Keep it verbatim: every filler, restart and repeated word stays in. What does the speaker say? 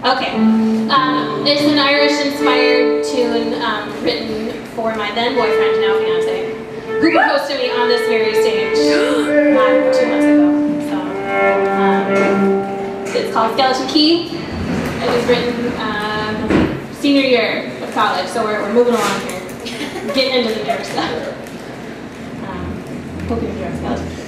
Okay. Um, it's an Irish-inspired tune um, written for my then boyfriend, now fiance, who proposed to me on this very stage um, two months ago. So, um, it's called Skeleton Key. It was written um, senior year of college, so we're, we're moving along here, getting into the dark stuff. Um, hope you enjoy Skeleton.